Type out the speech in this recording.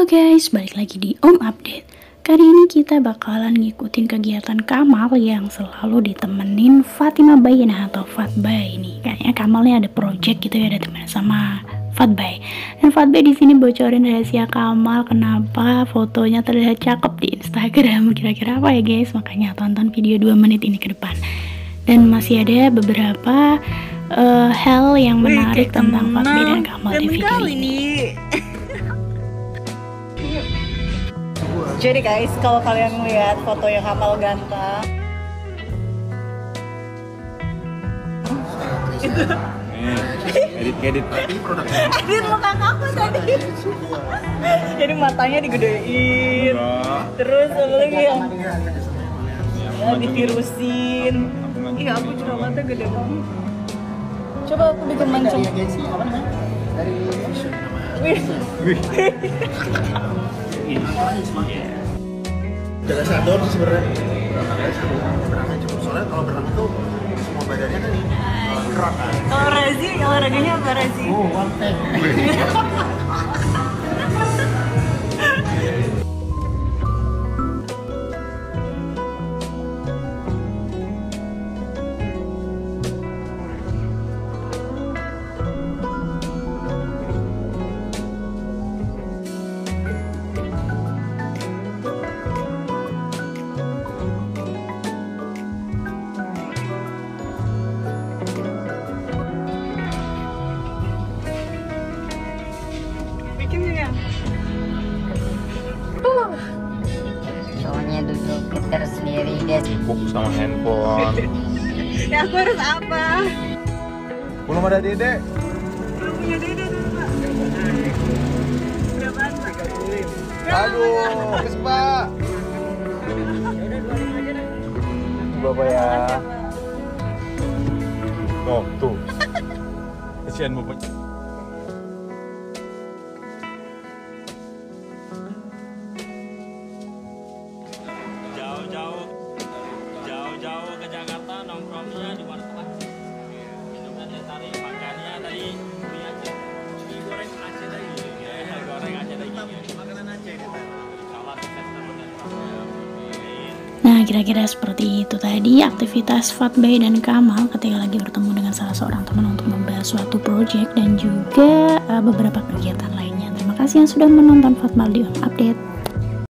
Guys, balik lagi di Om Update. Kali ini kita bakalan ngikutin kegiatan Kamal yang selalu ditemenin Fatima Bayyinah atau Fatbay ini. Kayaknya Kamalnya ada project gitu ya, ada temen sama Fatbay. Dan Fatbay di sini bocorin rahasia Kamal kenapa fotonya terlihat cakep di Instagram. Kira-kira apa ya guys? Makanya tonton video 2 menit ini ke depan. Dan masih ada beberapa hal yang menarik tentang Fatbay dan Kamal di video ini. Jadi guys, kalau kalian melihat foto yang Kamal ganteng edit edit muka aku tadi. Jadi matanya digedein, terus apa lagi yang ditirusin. Iya, aku juga mata gede banget. Coba aku bikin mancung. Apa namanya? Dari jaga sadar sih sebenarnya. Berenangnya cukup, soalnya kalau berenang tuh semua badannya kan gerak kan. Kalau Razi, olahraganya apa Razi? One tank. Soalnya duduk getar sendiri guys. Sibuk sama handphone. Ya aku harus apa? Belum ada dede. Belum punya dede dulu Pak. Berapaan Pak? Aduh, kes Pak. Berapa ya? Oh, tuh. Kesian bapaknya. Jauh-jauh ke Jakarta, nongkrongnya di warteg. Minumnya teh tarik, makannya tadi mie Aceh. Mie goreng Aceh tadi. Ya, goreng Aceh tadi. Makanan Aceh itu. Salah sukses Nah, kira-kira seperti itu tadi aktivitas Fatbay dan Kamal ketika lagi bertemu dengan salah seorang teman untuk membahas suatu project dan juga beberapa kegiatan lainnya. Terima kasih yang sudah menonton Fatmal di Update.